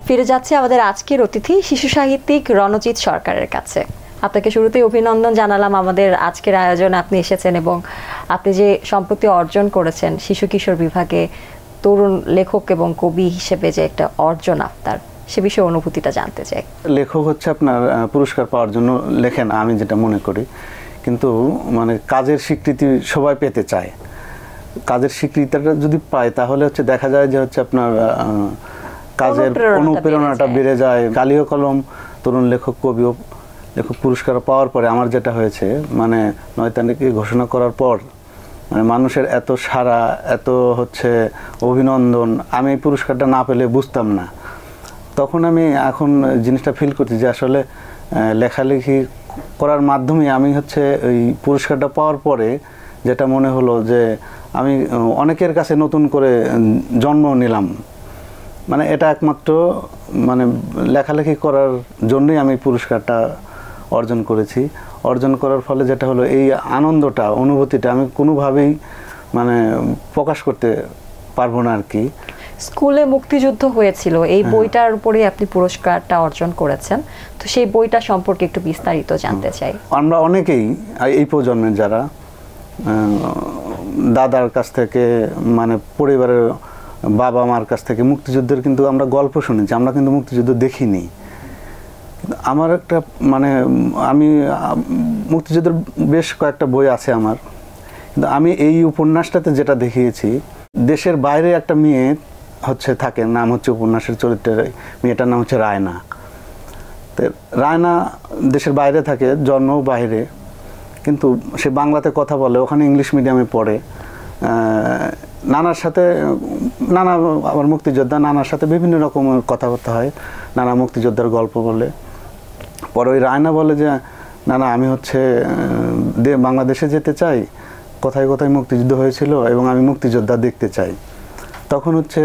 ফিরে যাচ্ছে আমাদের আজকের অতিথি শিশু সাহিত্যিক রণজিৎ সরকারের কাছে। আপনাকে শুরুতেই অভিনন্দন জানালাম আমাদের আজকের আয়োজনে আপনি এসেছেন এবং আপনি যে সম্প্রতি অর্জন করেছেন শিশু কিশোর বিভাগে তরুণ লেখক এবং কবি হিসেবে যে একটা অর্জন আপনার, সে বিষয়ে অনুভূতিটা জানতে চাই। লেখক হচ্ছে আপনার পুরস্কার পাওয়ার জন্য লেখেন, আমি যেটা মনে করি, কিন্তু মানে কাজের স্বীকৃতি সবাই পেতে চায়। কাজের স্বীকৃতিটা যদি পায় তাহলে হচ্ছে দেখা যায় যে হচ্ছে আপনার কাজের অনুপ্রেরণাটা বেড়ে যায়। কালিও কলম তরুণ লেখক কবি লেখক পুরস্কার পাওয়ার পরে আমার যেটা হয়েছে, মানে 9 তারিখে ঘোষণা করার পর মানে মানুষের এত সাড়া, এত হচ্ছে অভিনন্দন, আমি এই পুরস্কারটা না পেলে বুঝতাম না। তখন আমি এখন জিনিসটা ফিল করছি যে আসলে লেখালেখি করার মাধ্যমে আমি হচ্ছে ওই পুরস্কারটা পাওয়ার পরে যেটা মনে হলো যে আমি অনেকের কাছে নতুন করে জন্ম নিলাম। মানে এটা একমাত্র মানে লেখালেখি করার জন্যই আমি পুরস্কারটা অর্জন করেছি। অর্জন করার ফলে যেটা হলো এই আনন্দটা, অনুভূতিটা আমি কোনোভাবেই মানে প্রকাশ করতে পারবো না আর কি। স্কুলে মুক্তিযুদ্ধ হয়েছিল, এই বইটার উপরে আপনি পুরস্কারটা অর্জন করেছেন, তো সেই বইটা সম্পর্কে একটু বিস্তারিত জানতে চাই। আমরা অনেকেই এই প্রজন্মের যারা দাদার কাছ থেকে মানে পরিবারের বাবা মার কাছ থেকে মুক্তিযুদ্ধের কিন্তু আমরা গল্প শুনেছি, আমরা কিন্তু মুক্তিযুদ্ধ দেখিনি। আমার একটা মানে আমি মুক্তিযুদ্ধের বেশ কয়েকটা বই আছে আমার, কিন্তু আমি এই উপন্যাসটাতে যেটা দেখিয়েছি, দেশের বাইরে একটা মেয়ে হচ্ছে থাকে, নাম হচ্ছে উপন্যাসের চরিত্রের মেয়েটার নাম হচ্ছে রায়না। তো রায়না দেশের বাইরে থাকে, জন্ম বাইরে, কিন্তু সে বাংলাতে কথা বলে, ওখানে ইংলিশ মিডিয়ামে পড়ে। নানার সাথে নানা আবার মুক্তিযোদ্ধা, নানার সাথে বিভিন্ন রকমের কথাবার্তা হয়, নানা মুক্তিযোদ্ধার গল্প বলে। পরে ওই রায়না বলে যে নানা আমি হচ্ছে বাংলাদেশে যেতে চাই, কোথায় কোথায় মুক্তিযুদ্ধ হয়েছিল এবং আমি মুক্তিযোদ্ধা দেখতে চাই। তখন হচ্ছে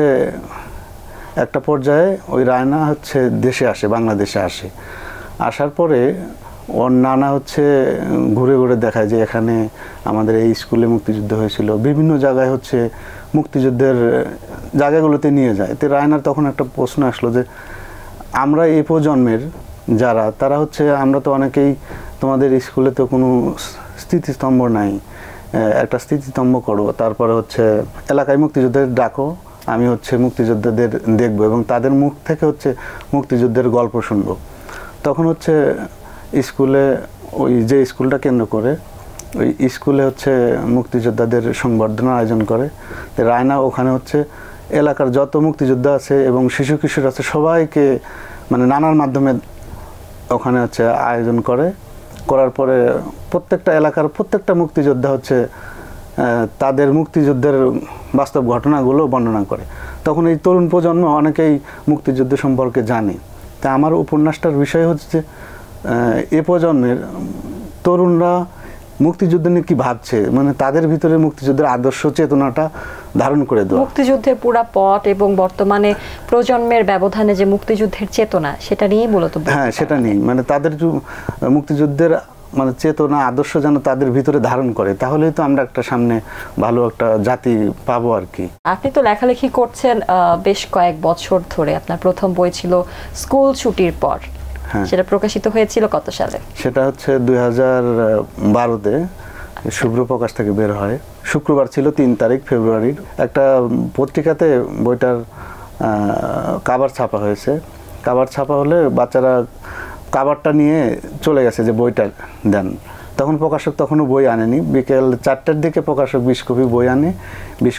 একটা পর্যায়ে ওই রায়না হচ্ছে দেশে আসে, বাংলাদেশে আসে। আসার পরে ওর নানা হচ্ছে ঘুরে ঘুরে দেখায় যে এখানে আমাদের এই স্কুলে মুক্তিযুদ্ধ হয়েছিল, বিভিন্ন জায়গায় হচ্ছে মুক্তিযুদ্ধের জায়গাগুলোতে নিয়ে যায়। তো রায়নার তখন একটা প্রশ্ন আসলো যে আমরা এই প্রজন্মের যারা, তারা হচ্ছে আমরা তো অনেকেই, তোমাদের স্কুলে তো কোনো স্মৃতিস্তম্ভ নাই, একটা স্মৃতিস্তম্ভ করো, তারপরে হচ্ছে এলাকায় মুক্তিযুদ্ধের ডাকো, আমি হচ্ছে মুক্তিযোদ্ধাদের দেখবো এবং তাদের মুখ থেকে হচ্ছে মুক্তিযুদ্ধের গল্প শুনবো। তখন হচ্ছে স্কুলে, ওই যে স্কুলটা কেন্দ্র করে ওই স্কুলে হচ্ছে মুক্তিযোদ্ধাদের সংবর্ধনার আয়োজন করে। তো রায়না ওখানে হচ্ছে এলাকার যত মুক্তিযোদ্ধা আছে এবং শিশু কিশোর আছে সবাইকে মানে নানার মাধ্যমে ওখানে হচ্ছে আয়োজন করে। করার পরে প্রত্যেকটা এলাকার প্রত্যেকটা মুক্তিযোদ্ধা হচ্ছে তাদের মুক্তিযুদ্ধের বাস্তব ঘটনাগুলো বর্ণনা করে। তখন এই তরুণ প্রজন্ম অনেকেই মুক্তিযুদ্ধ সম্পর্কে জানে। তা আমার উপন্যাসটার বিষয় হচ্ছে এ প্রজন্মের তরুণরা মুক্তিযুদ্ধ নিয়ে কি ভাবছে, মানে তাদের ভিতরে মুক্তিযুদ্ধের আদর্শ চেতনাটা ধারণ করে দেওয়া, মুক্তিযুদ্ধের পুরা পথ এবং বর্তমানে প্রজন্মের ব্যবধানে যে মুক্তিযুদ্ধের চেতনা, সেটা নিয়ে মূলত। হ্যাঁ, সেটা নিয়ে মানে তাদের মুক্তিযুদ্ধের মানে চেতনা আদর্শ যেন তাদের ভিতরে ধারণ করে, তাহলেই তো আমরা একটা সামনে ভালো একটা জাতি পাবো আর কি। আপনি তো লেখালেখি করছেন বেশ কয়েক বছর ধরে, আপনার প্রথম বই ছিল স্কুল ছুটির পর, সেটা প্রকাশিত হয়েছিল কত সালে? সেটা হচ্ছে 2012-তে শুভ্র প্রকাশ থেকে বের হয়। শুক্রবার ছিল 3 তারিখ ফেব্রুয়ারির। একটা পত্রিকাতে বইটার কাভার ছাপা হয়েছে। কাভার ছাপা হলে বাচ্চারা কাভারটা নিয়ে চলে গেছে যে বইটা দেন। তখন প্রকাশক তখনও বই আনেনি। বিকেল 4টার দিকে প্রকাশক 20 কপি বই আনে। 20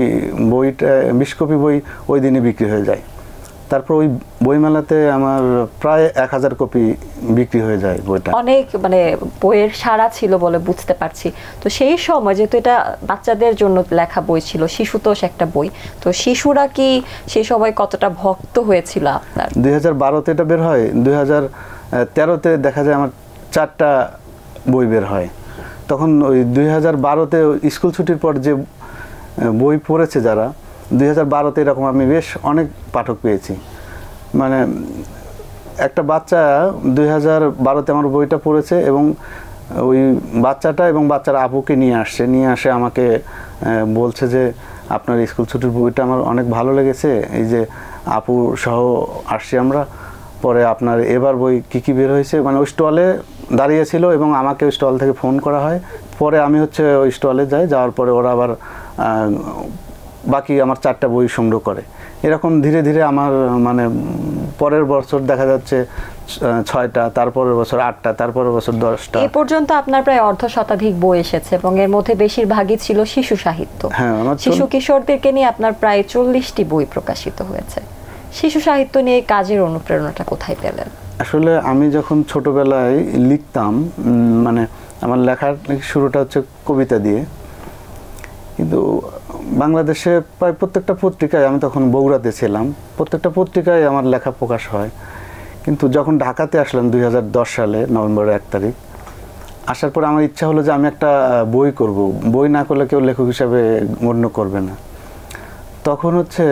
কপি বই ওই দিনে বিক্রি হয়ে যায়। তারপর ওই বইমেলাতে আমার প্রায় 1000 কপি বিক্রি হয়ে যায় বইটা। অনেক মানে বইয়ের সাড়া ছিল বলে বুঝতে পারছি। তো সেই সময় যেহেতু এটা বাচ্চাদের জন্য লেখা বই ছিল, শিশুতোষ একটা বই, তো শিশুরা কি সেই সময় কতটা ভক্ত হয়েছিল আপনার? 2012-তে এটা বের হয়। 2013-তে দেখা যায় আমার 4টা বই বের হয়। তখন ওই 2012-তে স্কুল ছুটির পর যে বই পড়েছে যারা, 2012-তে এরকম আমি বেশ অনেক পাঠক পেয়েছি। মানে একটা বাচ্চা 2012-তে আমার বইটা পড়েছে এবং ওই বাচ্চাটা এবং বাচ্চার আপুকে নিয়ে আসে আমাকে বলছে যে আপনার স্কুল ছুটির বইটা আমার অনেক ভালো লেগেছে, এই যে আপু সহ আসছি আমরা, পরে আপনার এবার বই কী কী বের হয়েছে, মানে ওই স্টলে দাঁড়িয়েছিল এবং আমাকে ওই স্টল থেকে ফোন করা হয়, পরে আমি হচ্ছে ওই স্টলে যাই, যাওয়ার পরে ওরা আবার বাকি আমার 4টা বই সংগ্রহ করে। এরকম ধীরে ধীরে আমার মানে পরের বছর দেখা যাচ্ছে 6টা, তারপরের বছর 8টা, তারপরের বছর 10টা। এই পর্যন্ত আপনার প্রায় অর্ধশতাধিক বই এসেছে এবং এর মধ্যে বেশিরভাগই ছিল শিশু সাহিত্য। হ্যাঁ, শিশু কিশোরদেরকে নিয়ে আপনার প্রায় 40টি বই প্রকাশিত হয়েছে। শিশু সাহিত্য নিয়ে কাজের অনুপ্রেরণাটা কোথায় পেলেন? আসলে আমি যখন ছোটবেলায় লিখতাম, মানে আমার লেখার শুরুটা হচ্ছে কবিতা দিয়ে, কিন্তু বাংলাদেশে প্রায় প্রত্যেকটা পত্রিকায়, আমি তখন বগুড়াতে ছিলাম, প্রত্যেকটা পত্রিকায় আমার লেখা প্রকাশ হয়। কিন্তু যখন ঢাকাতে আসলাম 2010 সালে নভেম্বরের 1 তারিখ, আসার পর আমার ইচ্ছা হলো যে আমি একটা বই করব, বই না করলে কেউ লেখক হিসাবে গণ্য করবে না। তখন হচ্ছে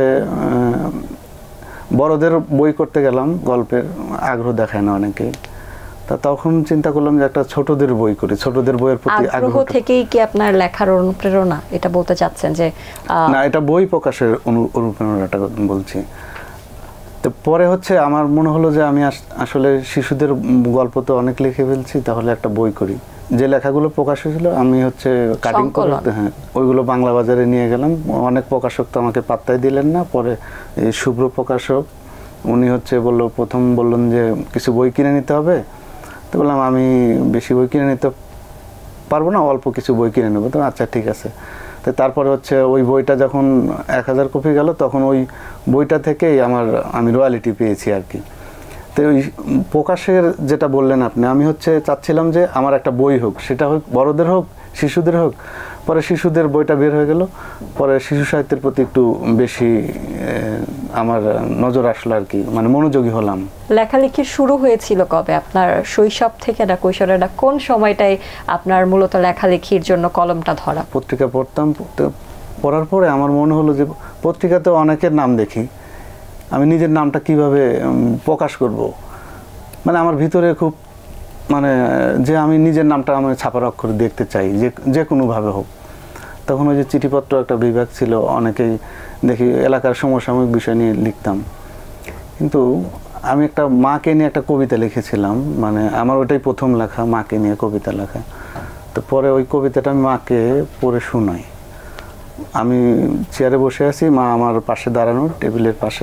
বড়দের বই করতে গেলাম, গল্পের আগ্রহ দেখায় না অনেকে, তা তখন চিন্তা করলাম যে একটা ছোটদের বই করি, ছোটদের বইয়ের প্রতি আগ্রহ থেকেই কি আপনার লেখার অনুপ্রেরণা, এটা বলতে চাচ্ছেন যে? না, এটা বই প্রকাশের অনুপ্রেরণাটা বলছি। তো পরে হচ্ছে আমার মনে হলো যে আমি আসলে শিশুদের গল্প তো অনেক লিখে ফেলছি, তাহলে একটা বই করি। যে লেখাগুলো প্রকাশ হয়েছিল আমি হচ্ছে কাটিং করতে, হ্যাঁ, ওইগুলো বাংলা বাজারে নিয়ে গেলাম। অনেক প্রকাশক তো আমাকে পাত্তাই দিলেন না। পরে এই শুভ্র প্রকাশক, উনি হচ্ছে প্রথম বললেন যে কিছু বই কিনে নিতে হবে। তো বললাম আমি বেশি বই কিনে নিতে পারবো না, অল্প কিছু বই কিনে নেবো। তো আচ্ছা ঠিক আছে। তো তারপরে হচ্ছে ওই বইটা যখন 1000 কপি গেল, তখন ওই বইটা থেকেই আমি রয়্যালিটি পেয়েছি আর কি। তো ওই প্রকাশের যেটা বললেন আপনি, আমি হচ্ছে চাচ্ছিলাম যে আমার একটা বই হোক, সেটা হোক বড়দের হোক, শিশুদের হোক। পরে শিশুদের বইটা বের হয়ে গেল, পরে শিশু সাহিত্যের প্রতি একটু বেশি আমার নজর আসলো আর কি, মানে মনোযোগী হলাম। লেখালেখি শুরু হয়েছিল কবে? আপনার শৈশব থেকে না কৈশোরে, না কোন সময়টাই আপনার মূলত লেখালেখির জন্য কলমটা ধরা? পত্রিকা পড়তাম, পড়ার পরে আমার মনে হলো যে পত্রিকাতে অনেকের নাম দেখি, আমি নিজের নামটা কিভাবে প্রকাশ করব, মানে আমার ভিতরে খুব মানে যে আমি নিজের নামটা আমি ছাপার অক্ষরে দেখতে চাই, যে কোনোভাবে হোক। তখন ওই যে চিঠিপত্র একটা বিভাগ ছিল, অনেকেই দেখি এলাকার সমসাময়িক বিষয় নিয়ে লিখতাম। কিন্তু আমি একটা মাকে নিয়ে একটা কবিতা লিখেছিলাম, মানে আমার ওইটাই প্রথম লেখা, মাকে নিয়ে কবিতা লেখা। তো পরে ওই কবিতাটা আমি মাকে পড়ে শোনাই। আমি চেয়ারে বসে আছি, মা আমার পাশে দাঁড়ানো, টেবিলের পাশে।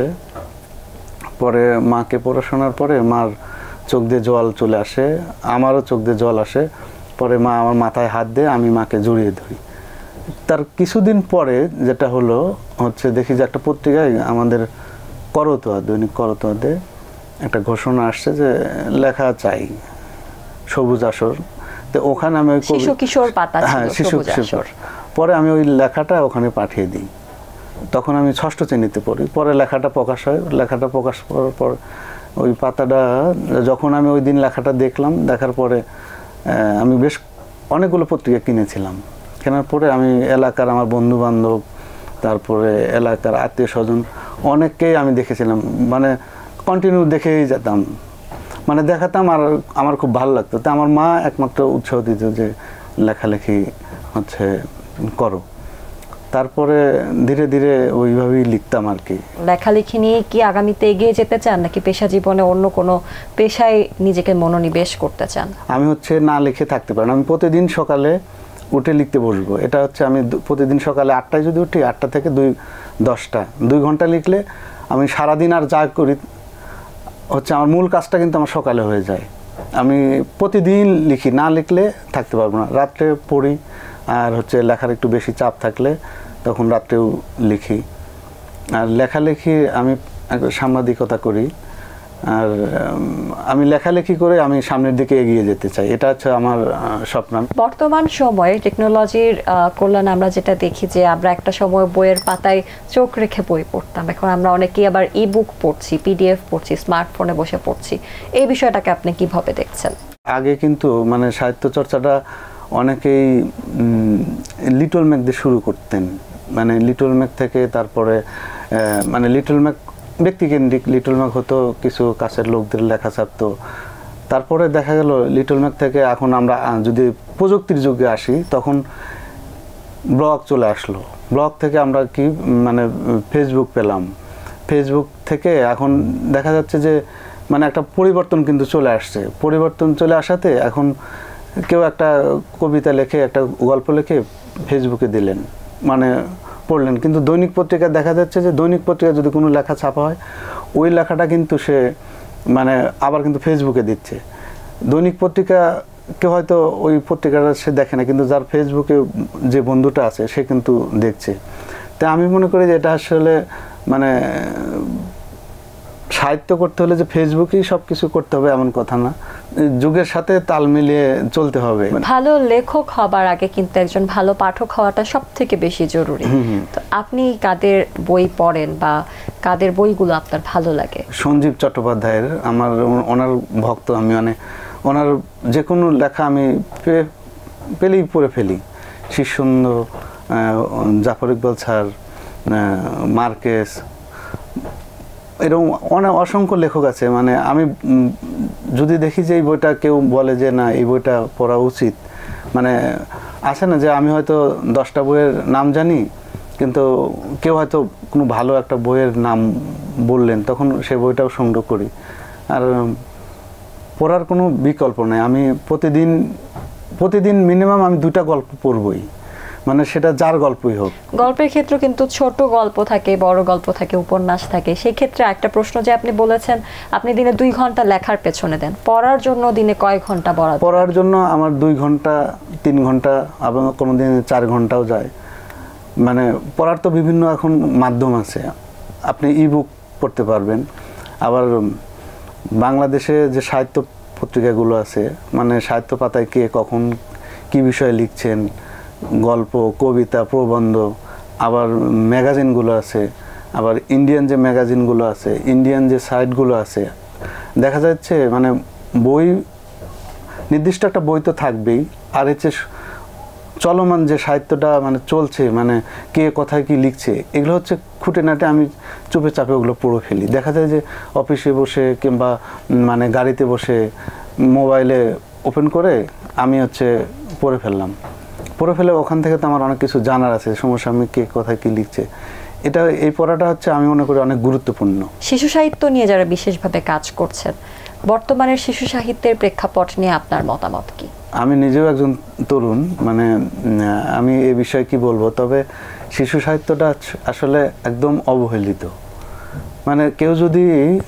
পরে মাকে পড়াশোনার পরে মার চোখ দিয়ে জল চলে আসে, আমারও চোখ দিয়ে জল আসে। পরে মা আমার মাথায় হাত দিয়ে আমি মাকে জড়িয়ে ধরি। তার কিছুদিন পরে যেটা হলো হচ্ছে, দেখি যে একটা পত্রিকায় আমাদের করতোয়া, দৈনিক করতোয়াতে একটা ঘোষণা আসছে যে লেখা চাই, সবুজ আসর। তো ওখানে আমি ওই শিশু কিশোর পাতা, হ্যাঁ, শিশু কিশোর। পরে আমি ওই লেখাটা ওখানে পাঠিয়ে দিই। তখন আমি 6ষ্ঠ শ্রেণীতে পড়ি। পরে লেখাটা প্রকাশ হয়। লেখাটা প্রকাশ করার পর ওই পাতাটা যখন আমি ওই দিন লেখাটা দেখলাম, দেখার পরে আমি বেশ অনেকগুলো পত্রিকা কিনেছিলাম। কেনার পরে আমি এলাকার আমার বন্ধু বান্ধব, তারপরে এলাকার আত্মীয় স্বজন অনেককেই আমি দেখেছিলাম, মানে কন্টিনিউ দেখেই যেতাম, মানে দেখাতাম, আর আমার খুব ভালো লাগতো। তো আমার মা একমাত্র উৎসাহ দিত যে লেখালেখি হচ্ছে করো। তারপরে ধীরে ধীরে ওইভাবেই লিখতাম আর কি। লেখালেখি নিয়ে কি আগামীতে এগিয়ে যেতে চান, নাকি পেশা জীবনে অন্য কোনো পেশায় নিজেকে মনোনিবেশ করতে চান? আমি হচ্ছে না লিখে থাকতে পারি না। আমি প্রতিদিন সকালে উঠে লিখতে বসবো। এটা হচ্ছে আমি প্রতিদিন সকালে 8টায় যদি উঠি, 8টা থেকে 10টা 2 ঘন্টা লিখলে আমি সারাদিন আর যা করি হচ্ছে আমার মূল কাজটা কিন্তু আমার সকালে হয়ে যায়। আমি প্রতিদিন লিখি, না লিখলে থাকতে পারবো না। রাত্রে পড়ি, আর হচ্ছে লেখার একটু বেশি চাপ থাকলে তখন রাত্রেও লিখি। আর লেখালেখি আমি সাংবাদিকতা করি, আর আমি লেখালেখি করে আমি সামনের দিকে এগিয়ে যেতে চাই, এটা হচ্ছে আমার স্বপ্ন। বর্তমান সময়ে টেকনোলজির কল্যাণে আমরা যেটা দেখি যে আমরা একটা সময় বইয়ের পাতায় চোখ রেখে বই পড়তাম, এখন আমরা অনেকেই আবার ই-বুক পড়ছি, পিডিএফ পড়ছি, স্মার্টফোনে বসে পড়ছি। এই বিষয়টাকে আপনি কিভাবে দেখছেন? আগে কিন্তু মানে সাহিত্য চর্চাটা অনেকেই লিটল ম্যাক দিয়ে শুরু করতেন, মানে লিটল ম্যাক থেকে তারপরে মানে লিটল ম্যাক ব্যক্তিকেন্দ্রিক, লিটল ম্যাক হতো, কিছু কাছের লোকদের লেখা ছাপতো। তারপরে দেখা গেল লিটল ম্যাক থেকে এখন আমরা যদি প্রযুক্তির যুগে আসি, তখন ব্লগ চলে আসলো, ব্লগ থেকে আমরা কি মানে ফেসবুক পেলাম, ফেসবুক থেকে এখন দেখা যাচ্ছে যে মানে একটা পরিবর্তন কিন্তু চলে আসছে। পরিবর্তন চলে আসাতে এখন কেউ একটা কবিতা লেখে, একটা গল্প লেখে ফেসবুকে দিলেন, মানে পড়লেন। কিন্তু দৈনিক পত্রিকা দেখা যাচ্ছে যে দৈনিক পত্রিকা যদি কোনো লেখা ছাপা হয়, ওই লেখাটা কিন্তু সে মানে আবার কিন্তু ফেসবুকে দিচ্ছে। দৈনিক পত্রিকা কেউ হয়তো ওই পত্রিকাটা সে দেখে না, কিন্তু যার ফেসবুকে যে বন্ধুটা আছে সে কিন্তু দেখছে। তাই আমি মনে করি যে এটা আসলে মানে সাহিত্য করতে হলে যে ফেসবুকেই সব কিছু করতে হবে এমন কথা না, যুগের সাথে তাল মিলিয়ে চলতে হবে। ভালো লেখক হবার আগে কিন্তু একজন ভালো পাঠক হওয়াটা সব থেকে বেশি জরুরি। তো আপনি কাদের বই পড়েন বা কাদের বইগুলো আপনার ভালো লাগে? সঞ্জীব চট্টোপাধ্যায়ের আমার ওনার ভক্ত আমি, মানে ওনার যে কোনো লেখা আমি পেলেই পড়ে ফেলি। শিশুন্দ, জাফর ইকবাল স্যার, মার্কেস, এরকম অনেক অসংখ্য লেখক আছে। মানে আমি যদি দেখি যে এই বইটা কেউ বলে যে না এই বইটা পড়া উচিত, মানে আছে না যে আমি হয়তো 10টা বইয়ের নাম জানি, কিন্তু কেউ হয়তো কোনো ভালো একটা বইয়ের নাম বললেন, তখন সে বইটাও সংগ্রহ করি। আর পড়ার কোনো বিকল্প নেই। আমি প্রতিদিন মিনিমাম আমি 2টা গল্প পড়বই, মানে সেটা যার গল্পই হোক। গল্পের ক্ষেত্রে কিন্তু ছোট গল্প থাকে, বড় গল্প থাকে, উপন্যাস থাকে। সেই ক্ষেত্রে একটা প্রশ্ন যে আপনি বলেছেন আপনি দিনে 2 ঘন্টা লেখার পেছনে দেন, পড়ার জন্য দিনে কয় ঘন্টা বরাদ্দ? পড়ার জন্য আমার 2 ঘন্টা 3 ঘন্টা, আবার কোনো দিন 4 ঘন্টাও যায়। মানে পড়ার তো বিভিন্ন এখন মাধ্যম আছে, আপনি ইবুক পড়তে পারবেন। আবার বাংলাদেশে যে সাহিত্য পত্রিকাগুলো আছে, মানে সাহিত্য পাতায় কে কখন কি বিষয়ে লিখছেন, গল্প, কবিতা, প্রবন্ধ, আবার ম্যাগাজিনগুলো আছে, আবার ইন্ডিয়ান যে ম্যাগাজিনগুলো আছে, ইন্ডিয়ান যে সাইটগুলো আছে, দেখা যাচ্ছে মানে বই নির্দিষ্ট একটা বই তো থাকবেই, আর হচ্ছে চলমান যে সাহিত্যটা মানে চলছে, মানে কে কোথায় কি লিখছে, এগুলো হচ্ছে খুঁটিনাটি আমি চুপে চাপে ওগুলো পড়ে ফেলি। দেখা যায় যে অফিসে বসে কিংবা মানে গাড়িতে বসে মোবাইলে ওপেন করে আমি পড়ে ফেললাম। পড়ে ফেলে ওখান থেকে তো আমার অনেক কিছু জানার আছে, সমসাময়িক কে কোথায় কি লিখছে। এই পড়াটা আমি মনে করি অনেক গুরুত্বপূর্ণ। শিশু সাহিত্য নিয়ে যারা বিশেষভাবে কাজ করছেন, বর্তমানের শিশু সাহিত্যের প্রেক্ষাপট নিয়ে আপনার মতামত কি? আমি নিজেও একজন তরুণ, মানে আমি এই বিষয়ে কি বলবো, তবে শিশু সাহিত্যটা আসলে একদম অবহেলিত। মানে কেউ যদি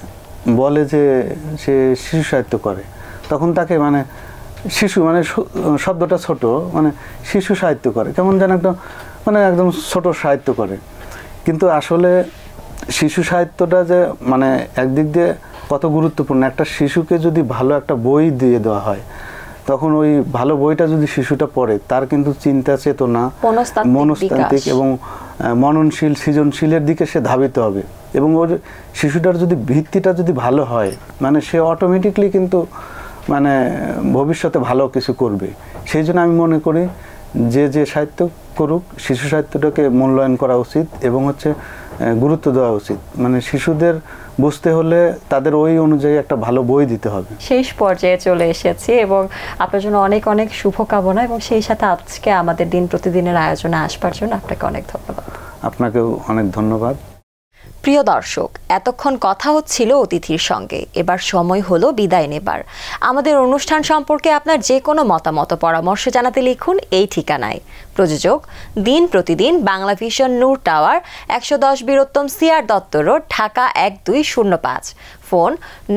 বলে যে সে শিশু সাহিত্য করে, তখন তাকে মানে শিশু মানে শব্দটা ছোট, মানে শিশু সাহিত্য করে কেমন যেন একদম মানে একদম ছোট সাহিত্য করে। কিন্তু আসলে শিশু সাহিত্যটা যে মানে একদিক দিয়ে কত গুরুত্বপূর্ণ, একটা শিশুকে যদি ভালো একটা বই দিয়ে দেওয়া হয়, তখন ওই ভালো বইটা যদি শিশুটা পড়ে, তার কিন্তু চিন্তা চেতনা, মনস্তাত্ত্বিক এবং মননশীল, সৃজনশীলের দিকে সে ধাবিত হবে। এবং ওর শিশুটার যদি ভিত্তিটা যদি ভালো হয়, মানে সে অটোমেটিকলি কিন্তু মানে ভবিষ্যতে ভালো কিছু করবে। সেই জন্য আমি মনে করি যে সাহিত্য করুক, শিশু সাহিত্যটাকে মূল্যায়ন করা উচিত এবং গুরুত্ব দেওয়া উচিত। মানে শিশুদের বুঝতে হলে তাদের ওই অনুযায়ী একটা ভালো বই দিতে হবে। শেষ পর্যায়ে চলে এসেছি এবং আপনার জন্য অনেক অনেক শুভকামনা, এবং সেই সাথে আজকে আমাদের দিন প্রতিদিনের আয়োজনে আসবার জন্য আপনাকে অনেক ধন্যবাদ। আপনাকেও অনেক ধন্যবাদ। প্রিয় দর্শক, এতক্ষণ কথা হচ্ছিল অতিথির সঙ্গে, এবার সময় হলো বিদায় নেবার। আমাদের অনুষ্ঠান সম্পর্কে আপনার যে কোনো মতামত পরামর্শ জানাতে লিখুন এই ঠিকানায়। প্রযোজক দিন প্রতিদিন, Banglavision, Noor tower, 110 Bir Uttam C R Datta road, Dhaka 1205। Phone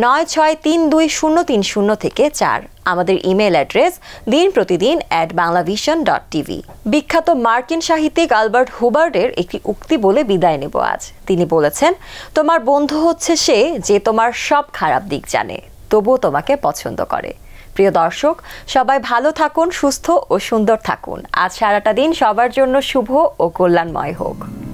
96320330 থেকে 4। আমাদের ইমেল অ্যাড্রেস dinprotidin@banglavision.tv। বিখ্যাত মার্কিন সাহিত্যিক আলবার্ট হুবার্টের একটি উক্তি বলে বিদায় নেব আজ। তিনি বলেছেন, তোমার বন্ধু হচ্ছে সে যে তোমার সব খারাপ দিক জানে, তবুও তোমাকে পছন্দ করে। প্রিয় দর্শক, সবাই ভালো থাকুন, সুস্থ ও সুন্দর থাকুন। আজ সারাটা দিন সবার জন্য শুভ ও কল্যাণময় হোক।